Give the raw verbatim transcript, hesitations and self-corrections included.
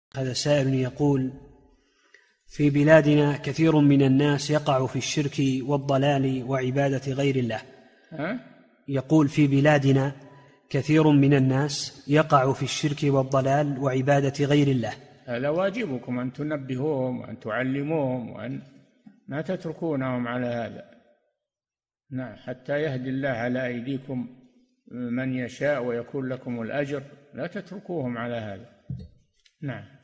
هذا سائل يقول: في بلادنا كثير من الناس يقع في الشرك والضلال وعبادة غير الله. ها؟ يقول: في بلادنا كثير من الناس يقع في الشرك والضلال وعبادة غير الله. هذا واجبكم أن تنبهوهم وأن تعلموهم وأن ما تتركونهم على هذا. نعم، حتى يهدي الله على أيديكم من يشاء ويكون لكم الأجر، لا تتركوهم على هذا. نعم.